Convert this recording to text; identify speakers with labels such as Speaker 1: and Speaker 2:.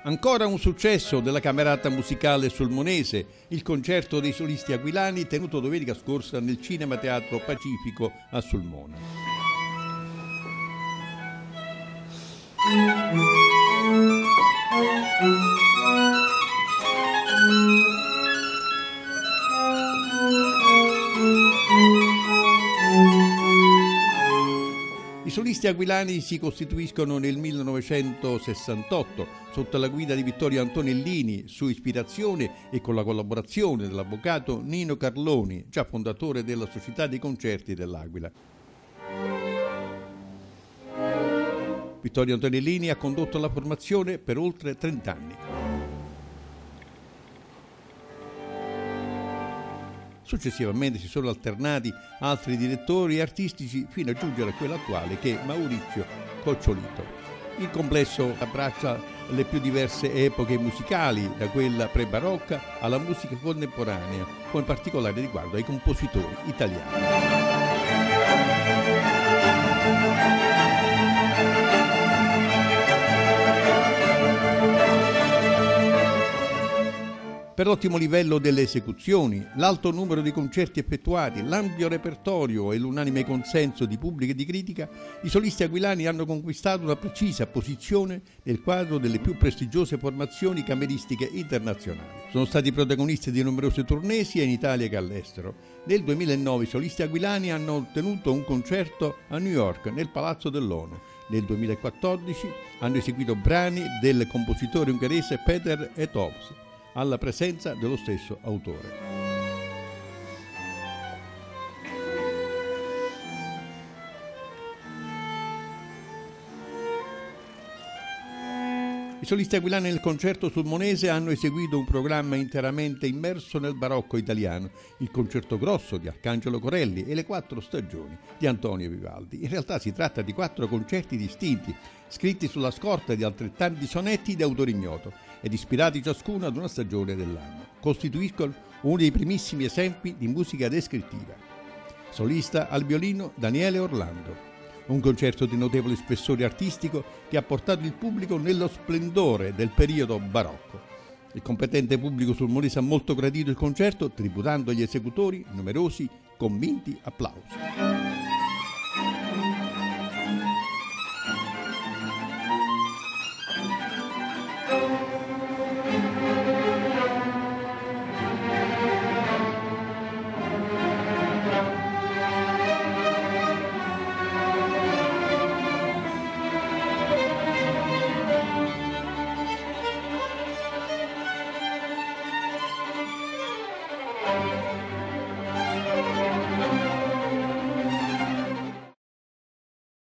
Speaker 1: Ancora un successo della camerata musicale sulmonese, il concerto dei solisti aquilani tenuto domenica scorsa nel Cinema Teatro Pacifico a Sulmona. I solisti aquilani si costituiscono nel 1968 sotto la guida di Vittorio Antonellini, su ispirazione e con la collaborazione dell'avvocato Nino Carloni, già fondatore della Società dei Concerti dell'Aquila. Vittorio Antonellini ha condotto la formazione per oltre 30 anni. Successivamente si sono alternati altri direttori artistici fino a giungere a quello attuale, che è Maurizio Cocciolito. Il complesso abbraccia le più diverse epoche musicali, da quella pre-barocca alla musica contemporanea, con particolare riguardo ai compositori italiani. Per l'ottimo livello delle esecuzioni, l'alto numero di concerti effettuati, l'ampio repertorio e l'unanime consenso di pubblico e di critica, i solisti aquilani hanno conquistato una precisa posizione nel quadro delle più prestigiose formazioni cameristiche internazionali. Sono stati protagonisti di numerose tournée sia in Italia che all'estero. Nel 2009 i solisti aquilani hanno ottenuto un concerto a New York, nel Palazzo dell'ONU. Nel 2014 hanno eseguito brani del compositore ungherese Péter Eötvös, alla presenza dello stesso autore. I solisti aquilani nel concerto sulmonese hanno eseguito un programma interamente immerso nel barocco italiano, il concerto grosso di Arcangelo Corelli e le 4 stagioni di Antonio Vivaldi. In realtà si tratta di 4 concerti distinti, scritti sulla scorta di altrettanti sonetti di autore ignoto ed ispirati ciascuno ad una stagione dell'anno. Costituiscono uno dei primissimi esempi di musica descrittiva. Solista al violino Daniele Orlando. Un concerto di notevole spessore artistico che ha portato il pubblico nello splendore del periodo barocco. Il competente pubblico sulmonese ha molto gradito il concerto, tributando agli esecutori numerosi convinti applausi.